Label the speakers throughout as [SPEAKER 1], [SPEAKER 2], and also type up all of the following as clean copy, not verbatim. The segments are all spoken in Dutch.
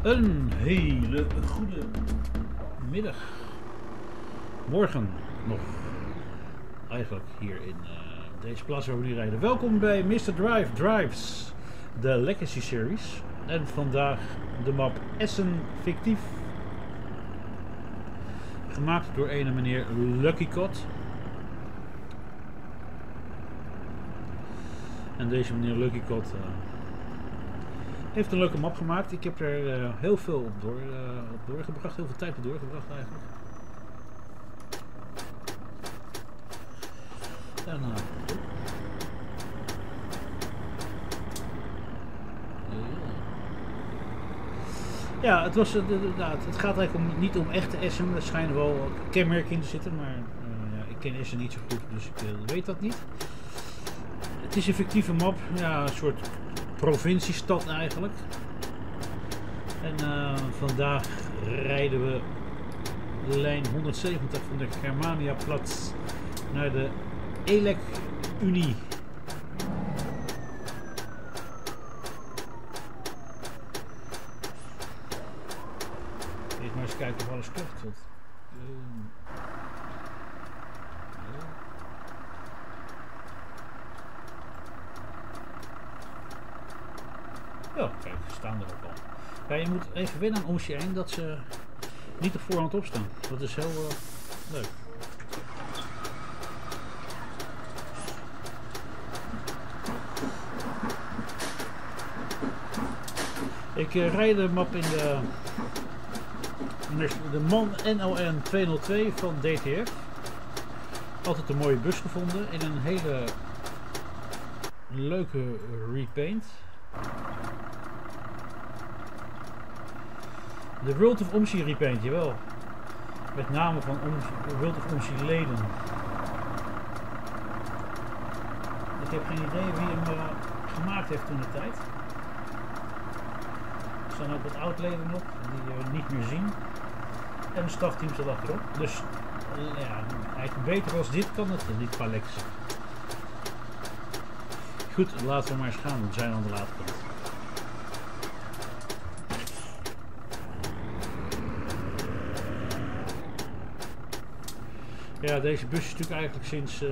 [SPEAKER 1] Een hele goede middag. Morgen nog. Eigenlijk hier in deze plaats waar we nu rijden. Welkom bij Mr. Drive Drives, de Legacy Series. En vandaag de map Essen fictief. Gemaakt door ene meneer Lucky Cod. En deze meneer Lucky Cod heeft een leuke map gemaakt. Ik heb er heel veel op doorgebracht. Heel veel tijd op doorgebracht eigenlijk. En, ja, het gaat eigenlijk niet om echte Essen. Er schijnen wel kenmerken in te zitten, maar ja, ik ken Essen niet zo goed, dus ik weet dat niet. Het is een fictieve map, ja, een soort provinciestad eigenlijk. En vandaag rijden we de lijn 170 van de Germaniaplatz naar de Elek-Unie. Eerst maar eens kijken of alles klopt. Ja, kijk, ze staan er ook al. Ja, je moet even wennen aan Omsi heen dat ze niet op voorhand opstaan. Dat is heel leuk. Ik rijd de map in de MAN NLN 202 van DTF. Altijd een mooie bus gevonden in een hele leuke repaint. De World of Omsi repaint, jawel. Met name van World of Omsi leden. Ik heb geen idee wie hem gemaakt heeft toen de tijd. Er staan ook wat oud-leden op die we niet meer zien. En een stafteam zat achterop. Dus ja, eigenlijk beter als dit kan het niet qua lex. Goed, laten we maar eens gaan. We zijn aan de late kant. Ja, deze bus is natuurlijk eigenlijk sinds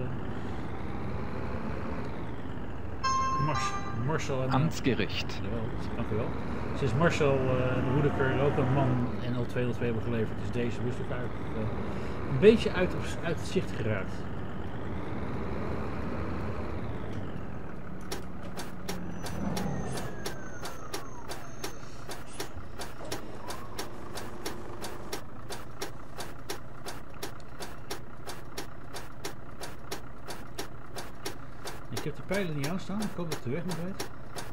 [SPEAKER 1] Marcel en
[SPEAKER 2] Amtsgericht.
[SPEAKER 1] Jawel, dank u wel. Sinds Marcel en Hoedeker ook een MAN NL202 hebben geleverd, is deze bus ook eigenlijk een beetje uit het zicht geraakt. Ik heb de pijlen niet aanstaan, ik hoop dat ik de weg nog weet.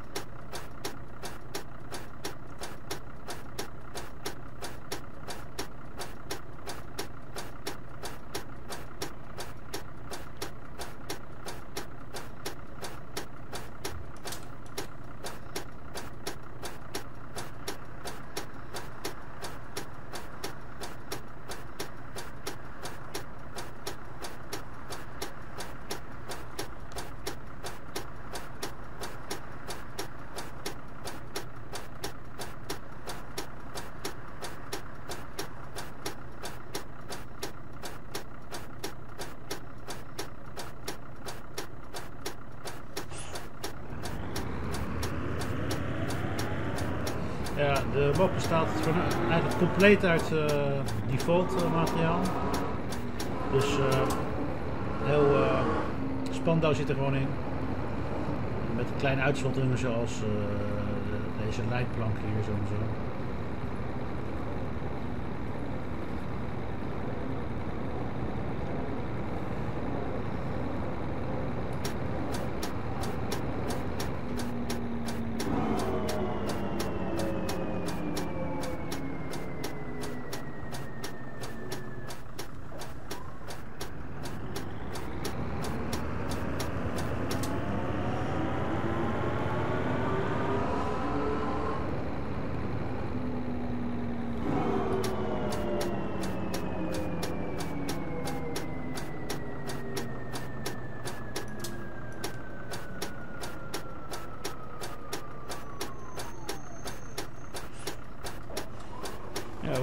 [SPEAKER 1] Ja, de map bestaat eigenlijk compleet uit default materiaal. Dus heel Spandau zit er gewoon in. Met kleine uitzonderingen zoals deze leidplank hier zo en zo.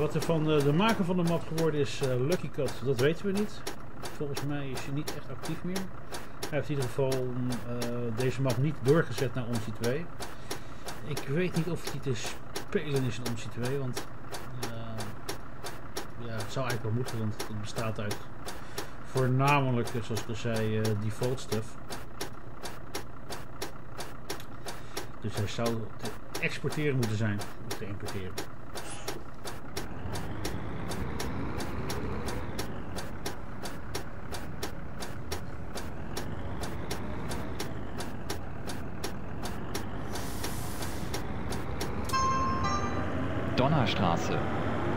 [SPEAKER 1] wat er van de maker van de map geworden is, Lucky Cat, dat weten we niet. Volgens mij is hij niet echt actief meer. Hij heeft in ieder geval deze map niet doorgezet naar Omsi 2. Ik weet niet of hij te spelen is in Omsi 2, want ja, het zou eigenlijk wel moeten, want het bestaat uit voornamelijk, zoals ik al zei, default stuff. Dus hij zou te exporteren moeten zijn, of te importeren.
[SPEAKER 2] Donnerstraße.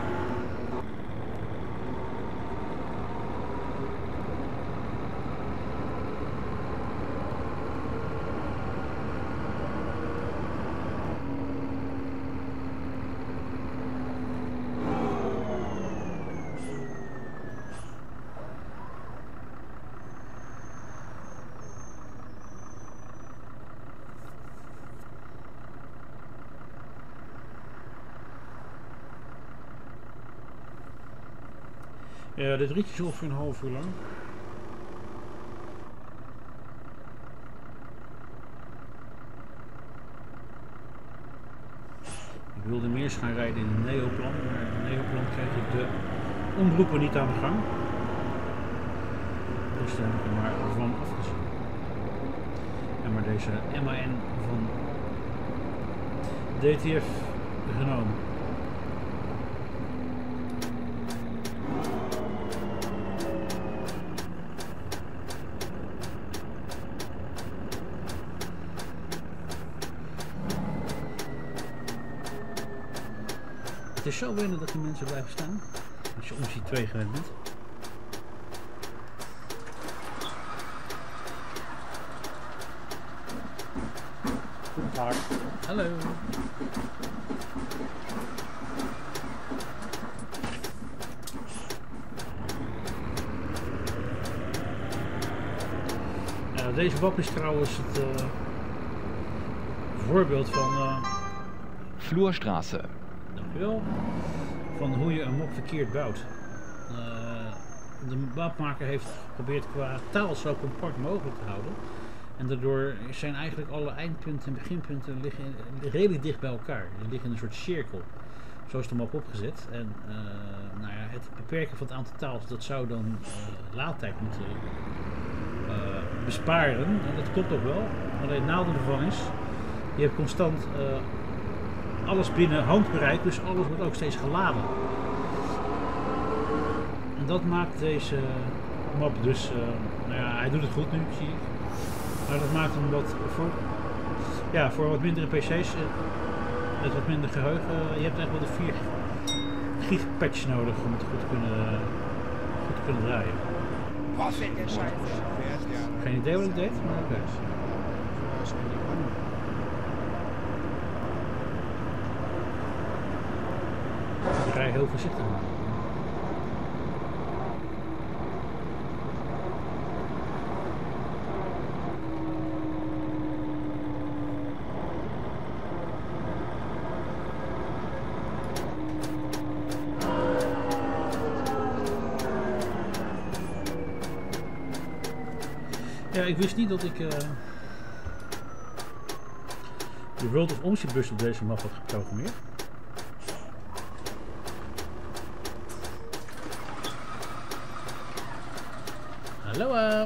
[SPEAKER 1] Ja, dit ritje is ongeveer een half uur lang. Ik wilde meer eens gaan rijden in een neoplan, maar in een neoplan krijg ik de omroepen niet aan de gang. Dus daar heb ik er maar van afgezien. En maar deze MAN van DTF genomen. Het is zo wennen dat die mensen blijven staan, als je Omsi 2 gewend bent.
[SPEAKER 3] Goedendag.
[SPEAKER 1] Hallo. Deze wap is trouwens het voorbeeld van
[SPEAKER 2] Flurstraße.
[SPEAKER 1] dankjewel, van hoe je een map verkeerd bouwt. De mapmaker heeft geprobeerd qua taal zo compact mogelijk te houden. En daardoor zijn eigenlijk alle eindpunten en beginpunten liggen redelijk dicht bij elkaar. Die liggen in een soort cirkel. Zo is de map opgezet. En nou ja, het beperken van het aantal taals, dat zou dan laadtijd moeten besparen. En dat klopt ook wel. Alleen het nadeel ervan is, je hebt constant alles binnen handbereik, dus alles wordt ook steeds geladen. En dat maakt deze map dus, nou ja, hij doet het goed nu, zie ik. Maar dat maakt hem wat voor wat mindere PC's, met wat minder geheugen. Je hebt echt wel de 4 gig patch nodig om het goed te kunnen draaien. Geen idee wat ik deed, maar oké. Ik rij heel voorzichtig aan. Ja, ik wist niet dat ik de World of Omsi bus op deze map had geprogrammeerd. Hallo.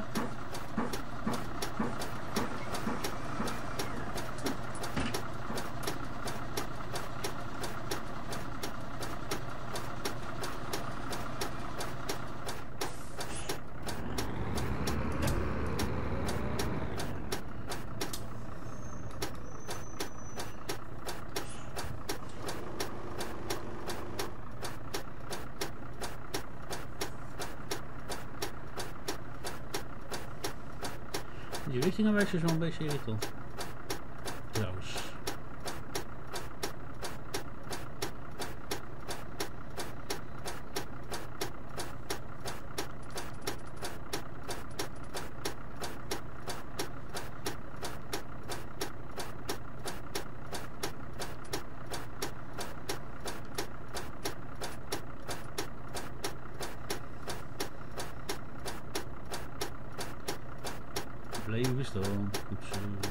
[SPEAKER 1] Die richtingenwijzer is wel een beetje irritant. Trouwens. wist al. Oeps.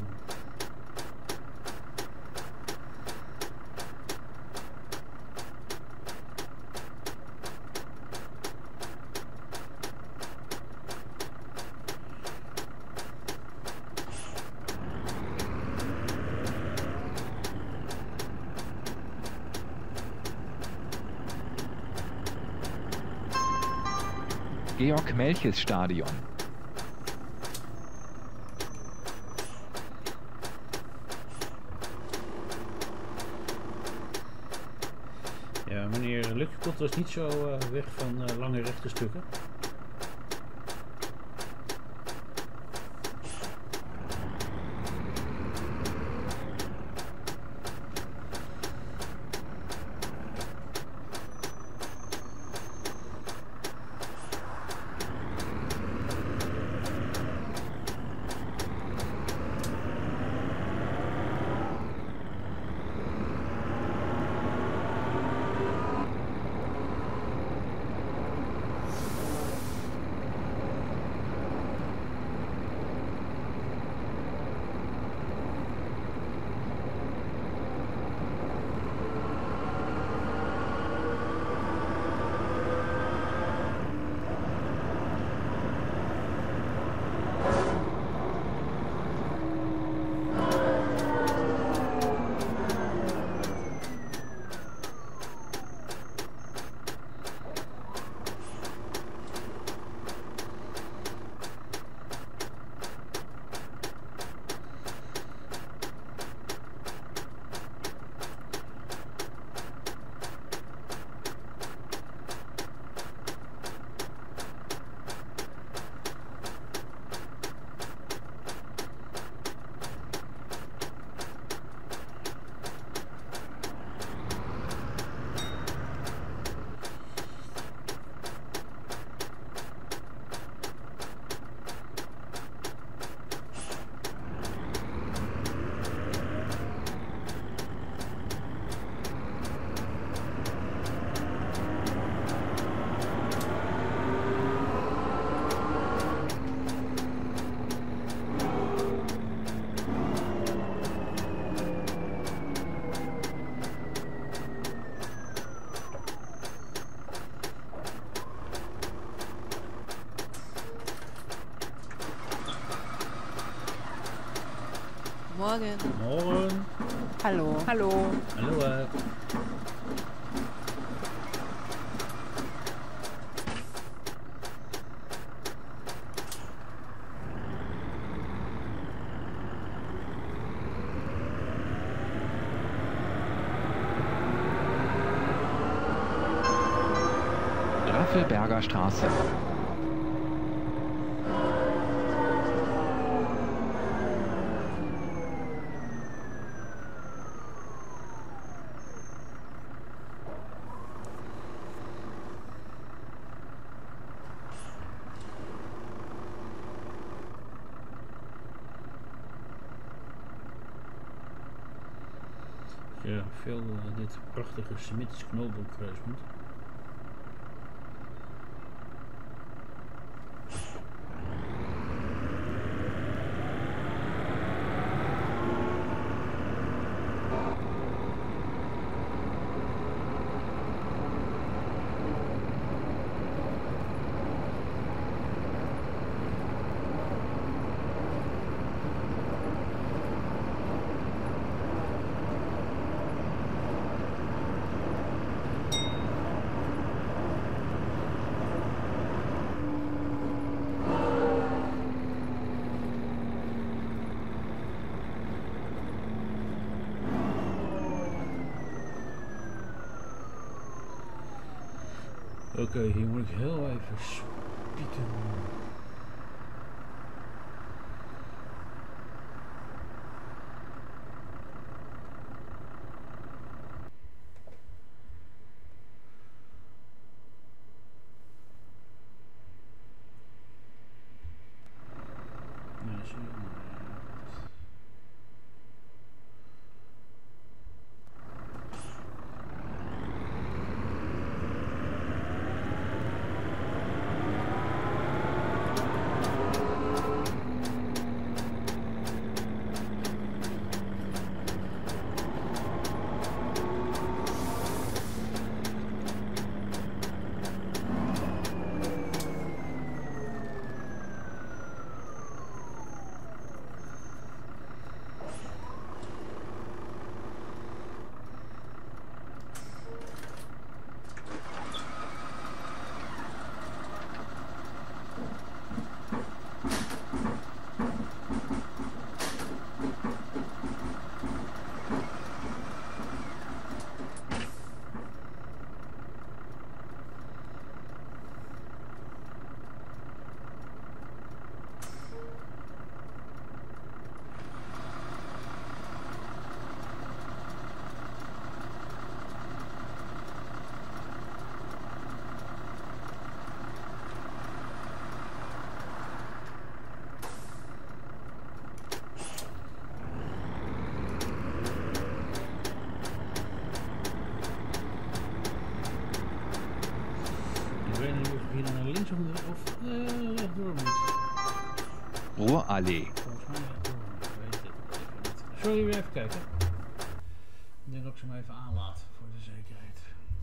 [SPEAKER 2] Georg-Melches-Stadion.
[SPEAKER 1] Ja, meneer Lukkekot was niet zo weg van lange rechte stukken.
[SPEAKER 4] Morgen.
[SPEAKER 1] Morgen.
[SPEAKER 5] Hallo.
[SPEAKER 4] Hallo.
[SPEAKER 1] Hallo.
[SPEAKER 2] Raffelberger Straße.
[SPEAKER 1] Ja, veel dit prachtige Semitisch knooppunktkruispunt. Oké, hier moet ik heel even spieken.
[SPEAKER 2] Allee.
[SPEAKER 1] Volgens mij weet het even niet. Zullen jullie weer even kijken? Ik denk dat ik ze maar even aanlaat voor de zekerheid.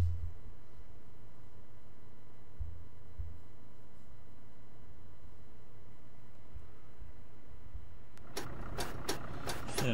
[SPEAKER 1] Ja.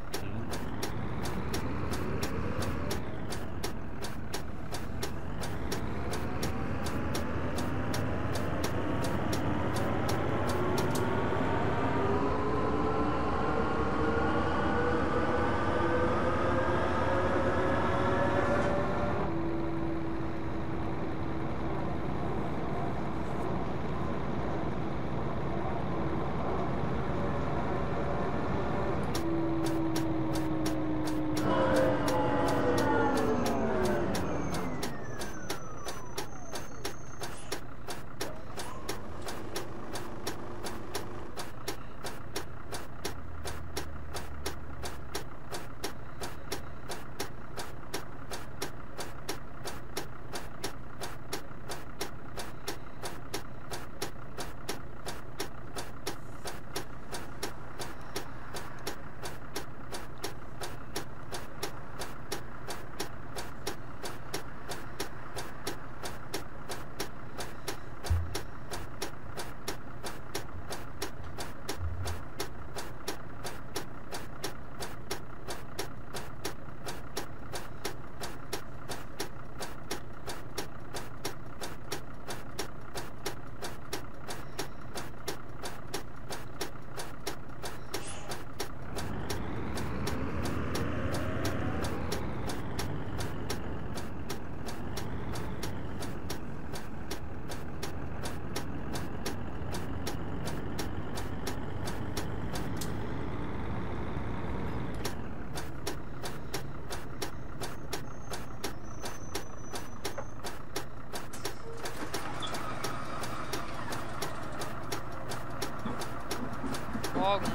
[SPEAKER 4] Morgen.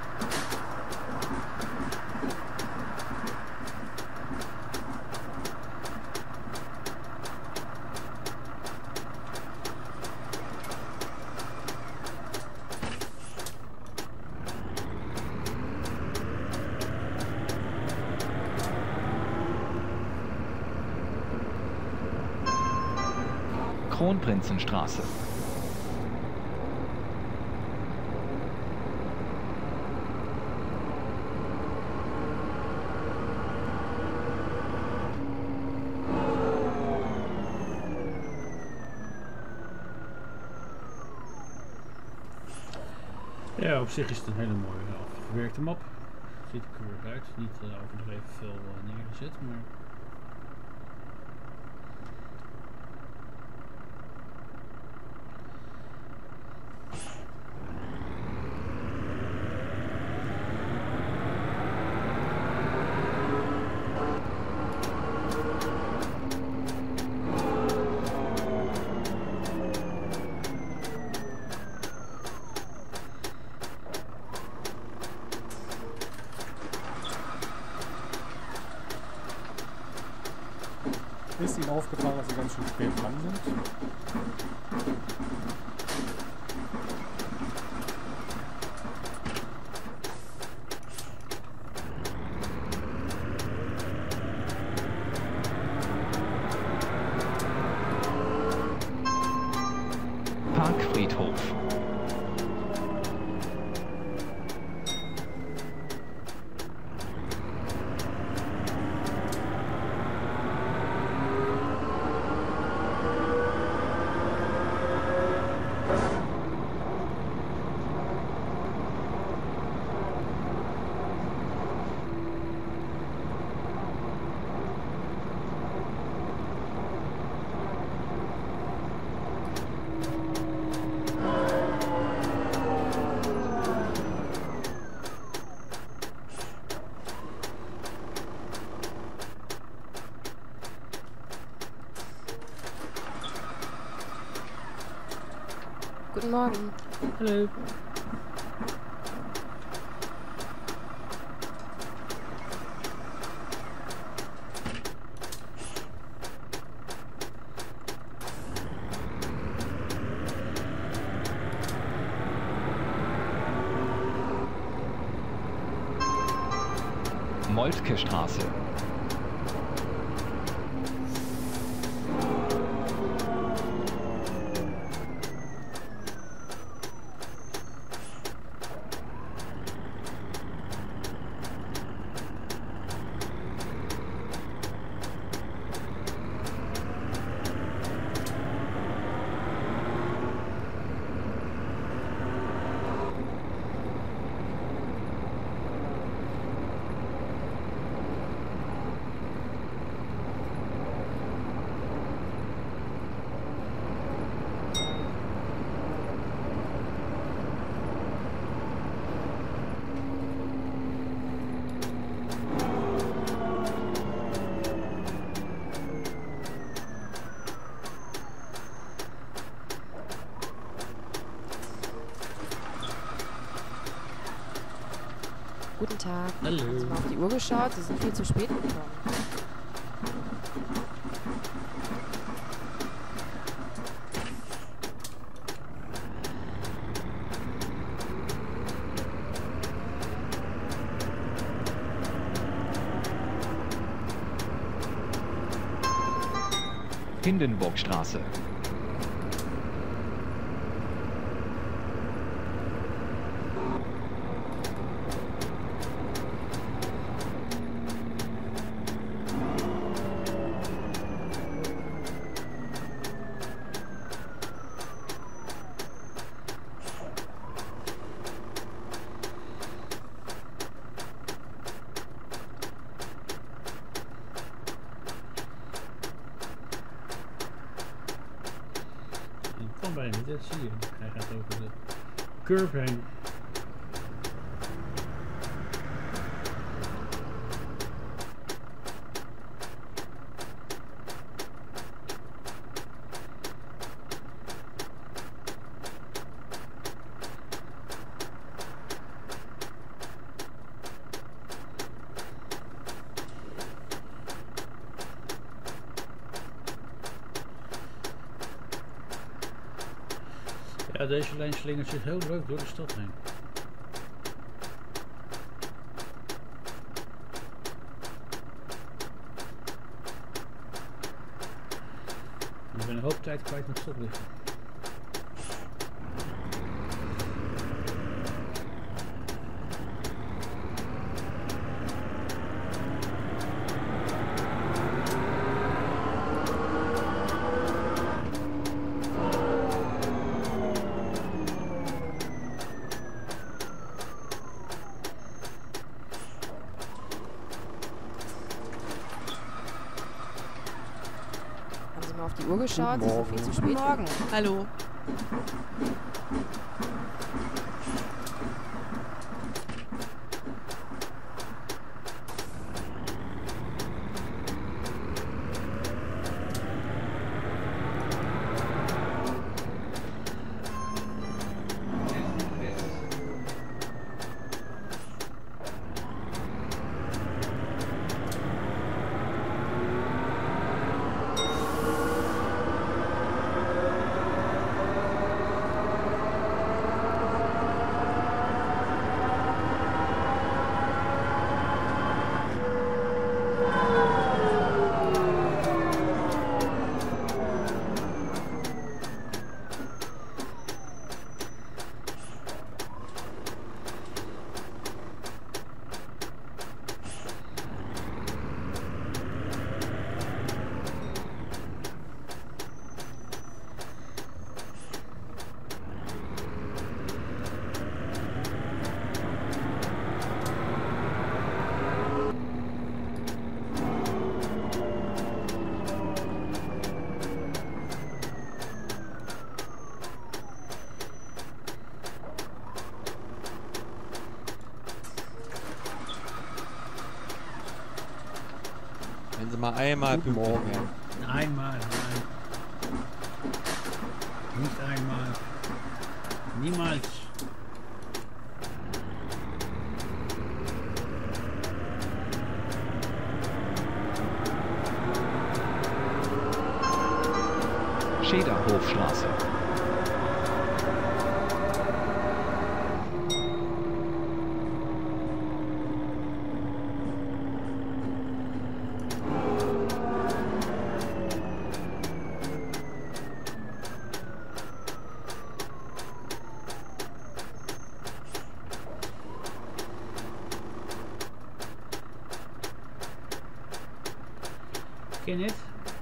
[SPEAKER 2] Kronprinzenstraße.
[SPEAKER 1] Ja, op zich is het een hele mooie afgewerkte map. Ziet er keurig uit. Niet overdreven veel neergezet, maar...
[SPEAKER 3] Ist Ihnen aufgefallen, dass Sie ganz schön spät dran sind?
[SPEAKER 2] Parkfriedhof.
[SPEAKER 4] Guten Morgen.
[SPEAKER 1] Hallo.
[SPEAKER 2] Moltke Straße.
[SPEAKER 4] Guten Tag.
[SPEAKER 1] Hallo.
[SPEAKER 4] Haben Sie mal auf die Uhr geschaut? Sie sind viel zu spät gekommen.
[SPEAKER 2] Hindenburgstraße.
[SPEAKER 1] Ik kan bijna niet, dat zie je. Hij gaat over de curve heen. Ja, deze lijn slingert zich heel leuk door de stad heen. Ik ben een hoop tijd kwijt met stoplichten.
[SPEAKER 4] Haben Sie mal auf die Uhr geschaut? Sie sind viel zu spät. Guten Morgen. Hallo.
[SPEAKER 5] Wenn Sie mal einmal
[SPEAKER 3] Guten Morgen.
[SPEAKER 1] Einmal, nein. Nicht einmal. Niemals.
[SPEAKER 2] Schäderhofstraße.
[SPEAKER 1] ken het.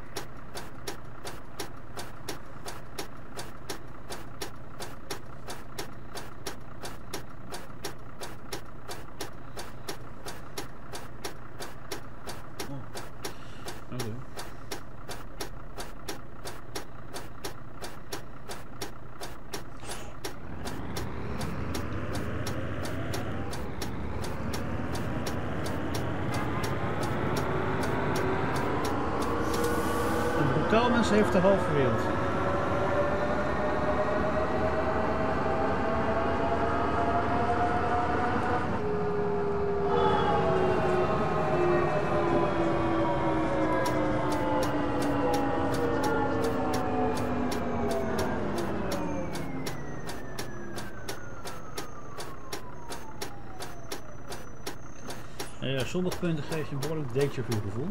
[SPEAKER 1] Oké. Een brutaal mens heeft de halve wereld. Ja, sommige punten geef je een behoorlijk déjà vu gevoel.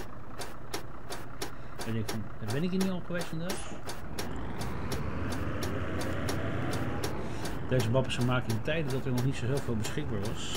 [SPEAKER 1] En ik van, ben ik hier niet al geweest vandaag? Deze map is gemaakt in tijden dat er nog niet zo heel veel beschikbaar was.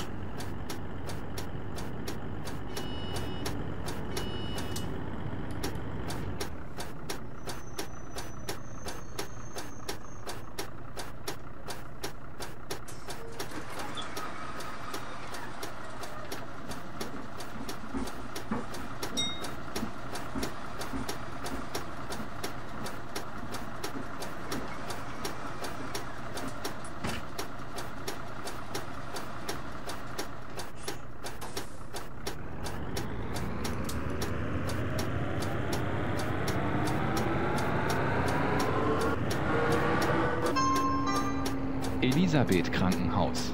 [SPEAKER 2] Elisabeth Krankenhaus.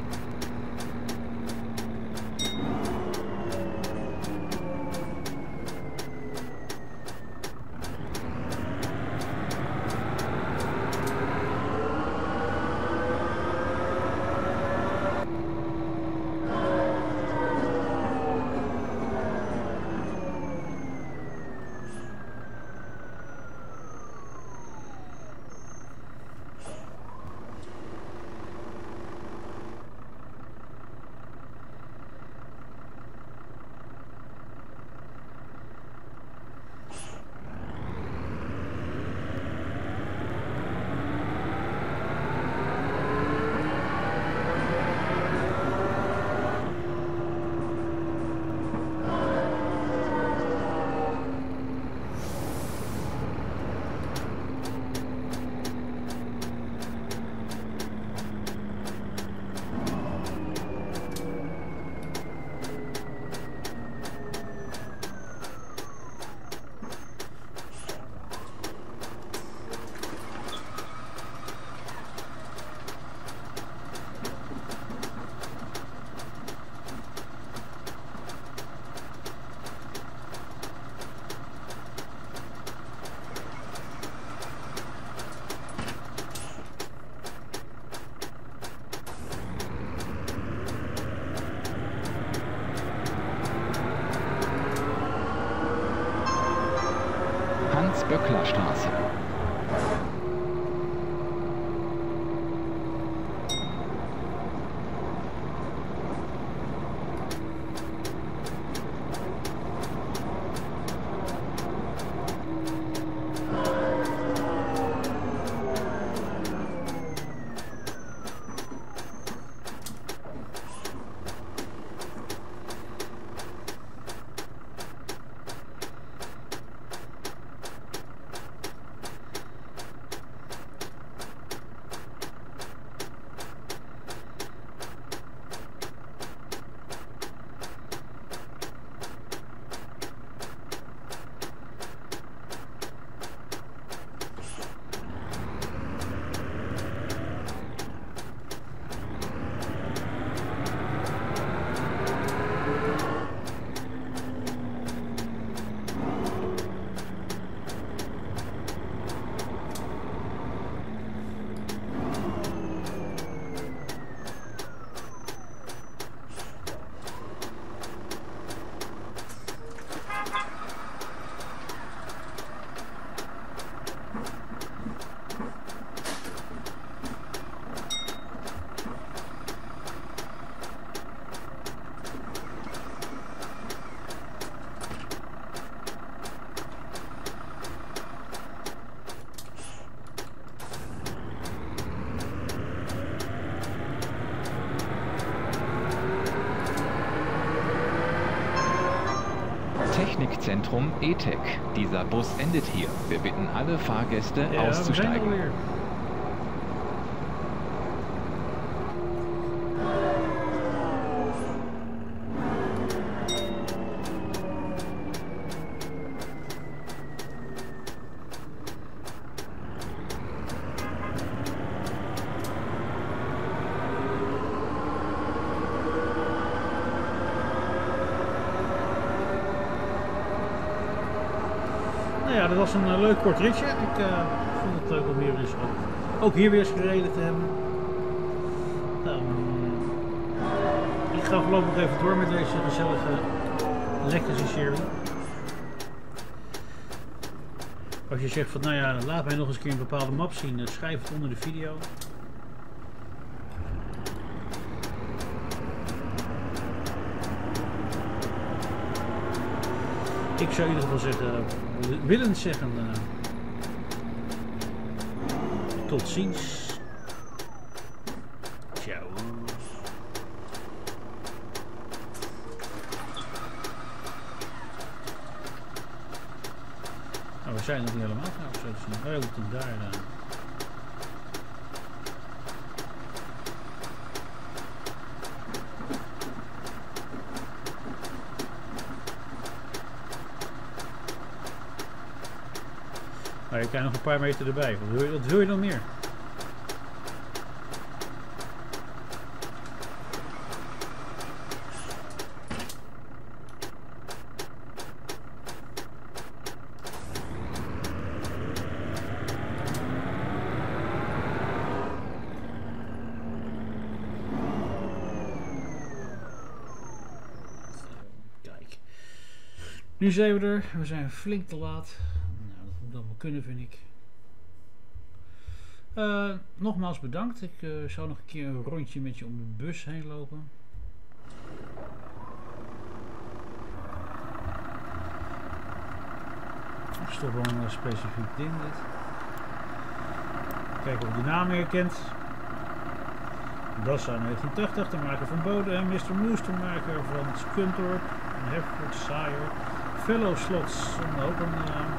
[SPEAKER 2] Böcklerstraße. Technikzentrum E-Tech. Dieser Bus endet hier. Wir bitten alle Fahrgäste auszusteigen.
[SPEAKER 1] Ja, dat was een leuk kort ritje. Ik vond het leuk om hier eens ook hier weer eens gereden te hebben. Ik ga voorlopig nog even door met deze gezellige legacy serie. Als je zegt van nou ja, laat mij nog eens een keer een bepaalde map zien, schrijf het onder de video. Ik zou in ieder geval zeggen, willen zeggen, tot ziens. Ciao. Nou, we zijn nog niet helemaal trouwens zo te zien. Oh, we moeten daar. Maar je krijgt nog een paar meter erbij. Wat wil je nog meer? Kijk. Nu zijn we er. We zijn flink te laat. Dat wel kunnen, vind ik. Nogmaals bedankt. Ik zou nog een keer een rondje met je om de bus heen lopen. Dat is toch wel een specifiek ding dit. Kijken of je de naam herkent. Dassa 1980, de maker van Bode. En Mr. Moose, de maker van Scunthorpe. En Hereford Sire. Fellow Slots, ook een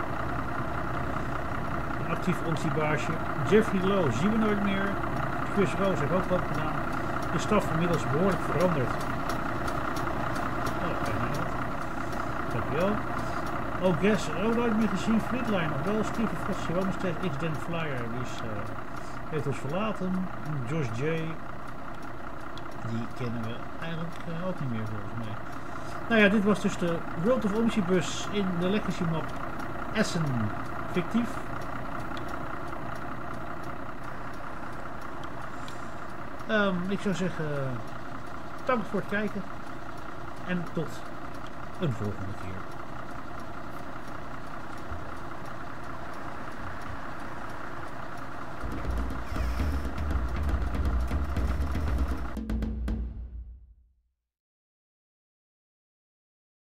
[SPEAKER 1] actief Omsi-baasje. Jeffrey Lowe zien we nooit meer. Chris Roos heeft ook wat gedaan. De staf inmiddels behoorlijk veranderd. Oh, kijk nou wat. Dankjewel. Oh, Guess, ook nooit meer gezien. Fleetline nog wel. Steven Vos, gewoon nog steeds X-Den Flyer. Die heeft ons verlaten. Josh J. Die kennen we eigenlijk ook niet meer volgens mij. Nou ja, dit was dus de World of Omsi bus in de legacy map Essen. Fictief. Ik zou zeggen, dank voor het kijken en tot een volgende keer.